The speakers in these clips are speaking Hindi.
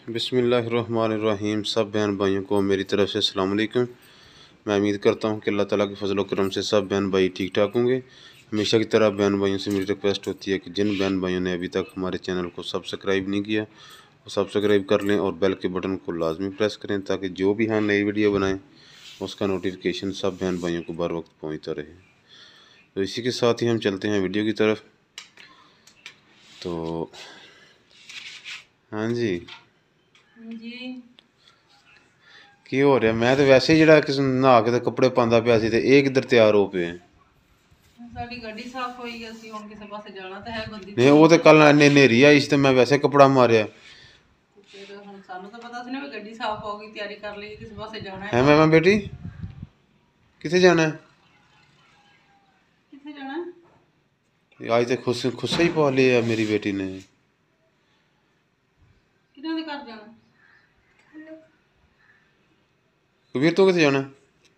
बिस्मिल्लाहिर्रहमानिर्रहीम। सब बहन भाइयों को मेरी तरफ़ से अस्सलाम वालेकुम। मैं उम्मीद करता हूँ कि अल्लाह ताला के फजल करम से सब बहन भाई ठीक ठाक होंगे। हमेशा की तरह बहन भाइयों से मेरी रिक्वेस्ट होती है कि जिन बहन भाइयों ने अभी तक हमारे चैनल को सब्सक्राइब नहीं किया वो सब्सक्राइब कर लें और बेल के बटन को लाजमी प्रेस करें ताकि जो भी हम नई वीडियो बनाएँ उसका नोटिफिकेशन सब बहन भाइयों को बर वक्त पहुँचता रहे। तो इसी के साथ ही हम चलते हैं वीडियो की तरफ। तो हाँ जी की हो रहा? मैं तो वैसे ही जरा किस नहा के कपड़े पांदा पिया सी ते एक इधर तैयार हो पे ਸਾਡੀ ਗੱਡੀ ਸਾਫ਼ ਹੋਈ ਅਸੀਂ ਹੁਣ ਕਿਸੇ ਪਾਸੇ ਜਾਣਾ ਤਾਂ ਹੈ ਬੰਦੀ नहीं वो तो कल नेरी आई तो मैं वैसे कपड़ा मारिया ਫਿਰ ਹੁਣ ਸਾਨੂੰ ਤਾਂ ਪਤਾ ਸੀ ਨਾ ਵੀ ਗੱਡੀ ਸਾਫ਼ ਹੋ ਗਈ ਤਿਆਰੀ ਕਰ ਲਈ ਕਿਸੇ ਪਾਸੇ ਜਾਣਾ है। मैं बेटी किथे जाना है? किथे जाना है? आज तो खुस्सा ही पा लिया मेरी बेटी ने। किन्हां दे घर जाना? कबीर तो किथे जाना?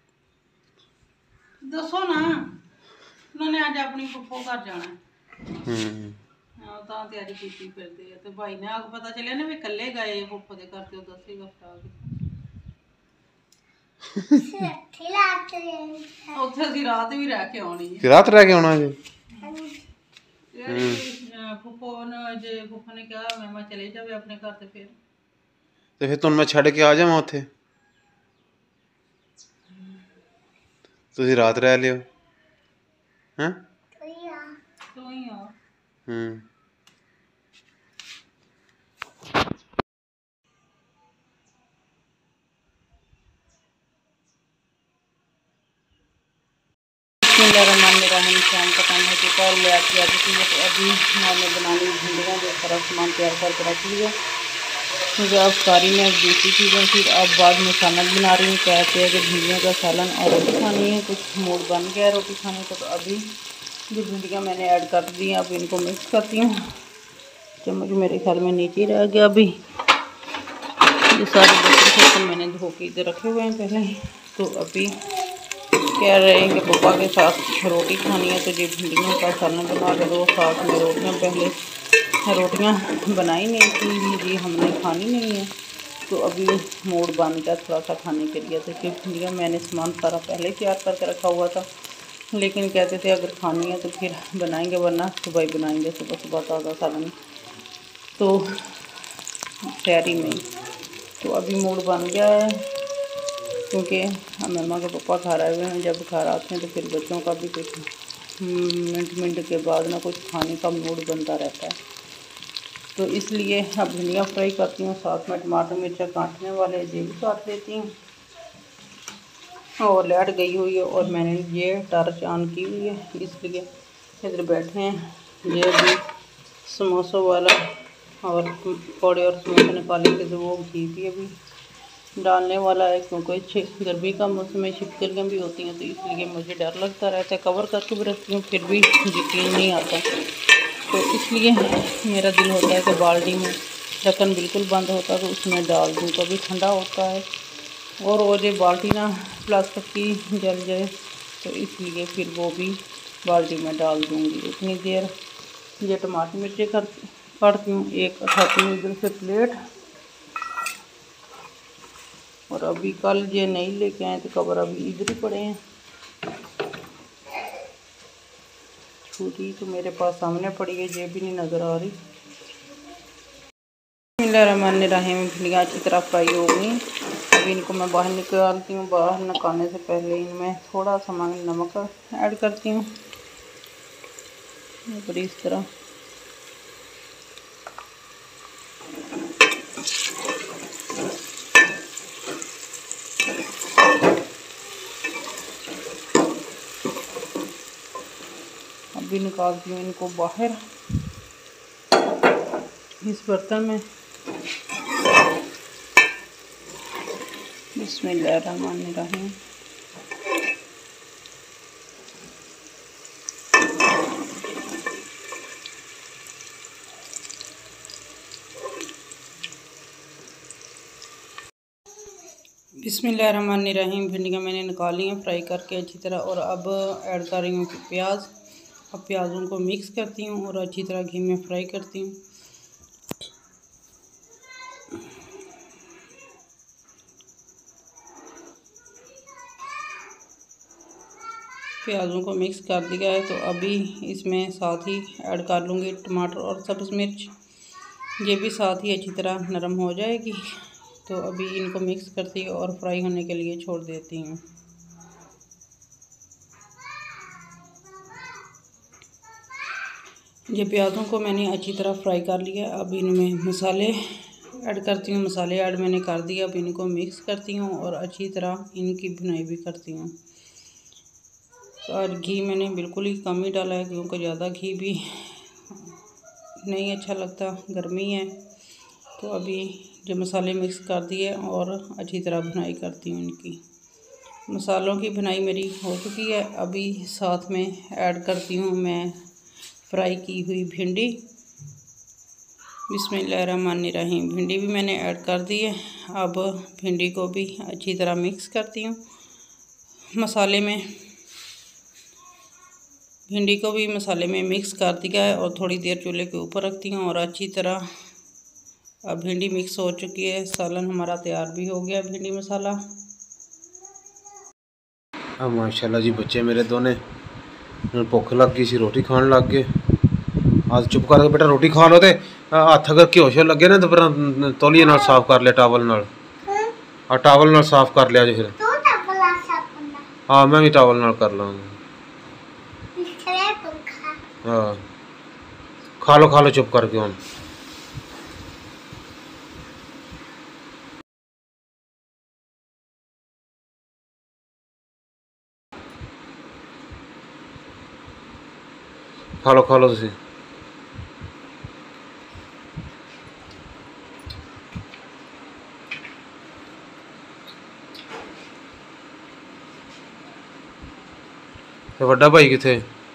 दसो ना। उन्होंने आज अपनी फुफो घर जाना है। ਤਾਂ ਤਿਆਰੀ ਕੀਤੀ ਫਿਰਦੇ ਆ ਤੇ ਭਾਈ ਨੇ ਆਗ ਪਤਾ ਚੱਲਿਆ ਨਾ ਵੀ ਇਕੱਲੇ ਗਏ ਫੁੱਫੋ ਦੇ ਘਰ ਤੇ ਉਹ ਦੱਸੇਗਾ ਫਿਰ ਉੱਥੇ ਅਸੀਂ ਰਾਤ ਵੀ ਰਹਿ ਕੇ ਆਉਣੀ ਹੈ। ਰਾਤ ਰਹਿ ਕੇ ਆਉਣਾ ਜੀ? ਫੁੱਫੋ ਨੇ ਜੇ ਫੁੱਫੋ ਨੇ ਕਿਹਾ ਮੈਂ ਚਲੇ ਜਾਵੇ ਆਪਣੇ ਘਰ ਤੇ ਫਿਰ ਤੁਹਾਨੂੰ ਮੈਂ ਛੱਡ ਕੇ ਆ ਜਾਵਾਂ ਉੱਥੇ? ਤੁਸੀਂ ਰਾਤ ਰਹਿ ਲਿਓ हैं? ਤੂੰ ਹੀ ਆ। शाम का टाइम हो चुका है। ले आती आती थी तो अभी मैंने बनानी भिंडियाँ जो सारा सामान तैयार करके रख लिया। मुझे अब सारी में अब दूसरी चीज़ें फिर अब बाद में सालन बना रही हूँ। कहते हैं कि भिंडियों का सालन और रोटी खानी है, कुछ मूड बन गया है रोटी खाने को। तो अभी जो भिंडियाँ मैंने ऐड कर दी हैं अब इनको मिक्स करती हूँ। चम्मच मेरे ख्याल में नीचे रह गया। अभी ये सारे बर्तन मैंने धो के इधर रखे हुए हैं पहले ही। तो अभी कह रहे हैं कि पापा के साथ रोटी खानी है तो ये भिंडियों का सालन बना के दो, साथ में रोटियाँ। पहले रोटियाँ बनाई नहीं थी जी, हमने खानी नहीं है तो अभी मूड बन गया थोड़ा सा खाने के लिए। तो फिर भिंडियाँ मैंने सामान सारा पहले ही तैयार करके रखा हुआ था, लेकिन कहते थे अगर खानी है तो फिर बनाएंगे वरना सुबह ही बनाएंगे, सुबह सुबह ताज़ा सालन तो तैयारी में। तो अभी मूड बन गया है क्योंकि मम्मा के पापा घर आए हुए हैं। जब घर आते हैं तो फिर बच्चों का भी कुछ मिनट के बाद ना कुछ खाने का मूड बनता रहता है। तो इसलिए अब भिंडियाँ फ्राई करती हूँ, साथ में टमाटर मिर्चा काटने वाले ये भी काट देती हूँ। और लाइट गई हुई है और मैंने ये टॉर्च ऑन की हुई है, इसलिए इधर बैठे हैं। ये भी समोसों वाला और पकौड़े और समोसे निकाले थे तो वो घी भी अभी डालने वाला है क्योंकि गर्मी का मौसम में छिपकलियाँ भी होती हैं तो इसलिए मुझे डर लगता रहता है। कवर करके भी रखती हूँ फिर भी यकीन नहीं आता, तो इसलिए मेरा दिल होता है कि बाल्टी में ढक्कन बिल्कुल बंद होता तो उसमें डाल दूँ, कभी ठंडा होता है और वो जो बाल्टी ना प्लास्टिक की जल जाए तो इसलिए फिर वो भी बाल्टी में डाल दूँगी। उतनी देर ये टमाटर मिर्ची काटती हूँ, एक उठाती हूँ इधर से प्लेट। और अभी कल ये नहीं लेके आए तो कवर अभी इधर ही पड़े हैं। छुरी तो मेरे पास सामने पड़ी है, ये भी नहीं नज़र आ रही। बिस्मिल्लाहिर्रहमानिर्रहीम। भिंडियाँ अच्छी तरह फ्राई हो गई। अभी इनको मैं बाहर निकालती हूँ। बाहर निकालने से पहले इनमें थोड़ा सा नमक ऐड करती हूँ और इस तरह अभी निकालती हूँ इनको बाहर इस बर्तन में। बिस्मिल्लाहिर्रहमानिर्रहीम। बिस्मिल्लाहिर्रहमानिर्रहीम। भिंडियाँ मैंने निकाली हैं फ्राई करके अच्छी तरह और अब ऐड कर रही हूँ प्याज। अब प्याज़ों को मिक्स करती हूँ और अच्छी तरह घी में फ्राई करती हूँ। प्याज़ों को मिक्स कर दिया है। तो अभी इसमें साथ ही ऐड कर लूँगी टमाटर और सब्ज़ मिर्च, ये भी साथ ही अच्छी तरह नरम हो जाएगी। तो अभी इनको मिक्स करती और फ्राई होने के लिए छोड़ देती हूँ। ये प्याज़ों को मैंने अच्छी तरह फ्राई कर लिया। अब इनमें मसाले ऐड करती हूँ। मसाले ऐड मैंने कर दिया। अब इनको मिक्स करती हूँ और अच्छी तरह इनकी भुनाई भी करती हूँ। और घी मैंने बिल्कुल ही कम ही डाला है, क्योंकि ज़्यादा घी भी नहीं अच्छा लगता, गर्मी है। तो अभी जो मसाले मिक्स कर दिए और अच्छी तरह भुनाई करती हूँ इनकी। मसालों की भुनाई मेरी हो चुकी है। अभी साथ में ऐड करती हूँ मैं फ्राई की हुई भिंडी। बिस्मिल्लाहिर्रहमानिर्रहीम। भिंडी भी मैंने ऐड कर दी है। अब भिंडी को भी अच्छी तरह मिक्स करती हूँ मसाले में। भिंडी को भी मसाले में मिक्स कर दिया है और थोड़ी देर चूल्हे के ऊपर रखती हूँ और अच्छी तरह अब भिंडी मिक्स हो चुकी है। सालन हमारा तैयार भी हो गया, भिंडी मसाला। अब माशाल्लाह जी बच्चे मेरे दोने भुख लग गई सी, रोटी खान लग गए। आज चुप करके बेटा रोटी खा लो। तो हथ अगर घ्यो श्यो लगे ना तो फिर तौलिए नाल साफ कर लिया, टावल नाल। टावल नाल साफ कर लिया जी फिर। हाँ मैं भी टावल नाल कर लूँगा। हाँ खा लो चुप करके हम। खा लो तुसी। वड्डा भाई किथे?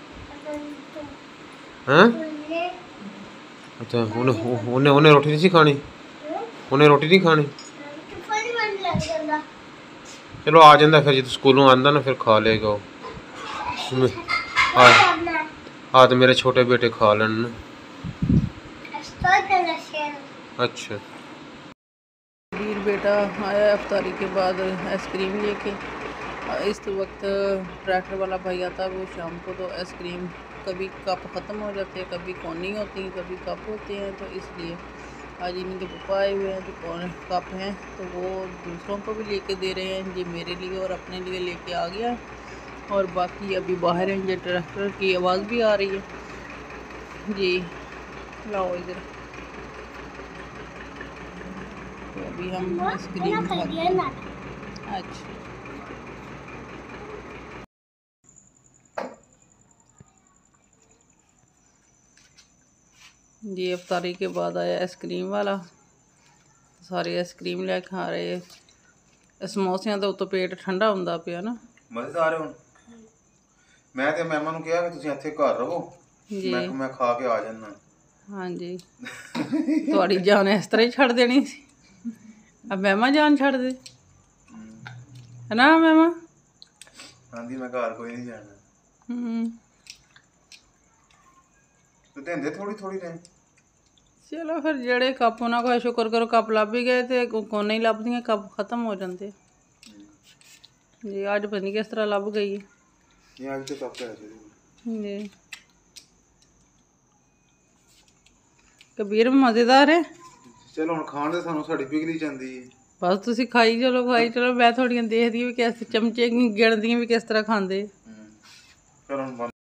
हैं? अच्छा उन्हें रोटी नहीं खानी? उन्हें रोटी नहीं खानी? चलो आ जाता फिर, जो स्कूलों आंदा ना फिर खा लेगा। हाँ तो मेरे छोटे बेटे खा लेन। अच्छा वीर बेटा आया अफ्तारी के बाद आइसक्रीम लेके। इस वक्त ट्रैक्टर वाला भाई आता है वो शाम को, तो आइसक्रीम कभी कप ख़त्म हो जाते हैं, कभी कोनी होती हैं, कभी कप होते हैं। तो इसलिए आज इनके पापा आए हुए हैं जो कौन कप हैं, तो वो दूसरों को भी लेके दे रहे हैं। ये मेरे लिए और अपने लिए लेके आ गया है, और बाकी अभी बाहर हैं। ये ट्रैक्टर की आवाज़ भी आ रही है जी। लाओ इधर। तो अभी हम आइसक्रीम खाते हैं। अच्छा जी, अफ्तारी के बाद आया आइसक्रीम वाला। सारे आइसक्रीम ले खा रहे। समोसियां तो उतो पेट ठंडा हुंदा पिया ना। मजेदार है। मैं ते मैमा नूं कहा कि तुसीं इत्थे घर रहो, मैं खा के आ जाना। हाँ जी तुहाड़ी जान इस तरह ही छड़ देनी सी। अब मैमा जान छड़ दे है ना मैमा? हाँ जी मैं घर कोई नहीं जाना। तो देंदे थोड़ी थोड़ी ने। चलो फिर जेड़े कप उन्हां को शुक्र करो कप लभ ही गए, तो कोने ही लभदियां, कप खत्म हो जाते जी। अज पता नहीं किस तरह लभ गई है जी। कबीर मज़ेदार है। चलो हुण खाण दे, सानू साडी पिघली जांदी है। बस तुसी खाई चलो मैं थोड़ियां देखदी भी किस चमचे गिणदी भी किस तरह खांदे। चलो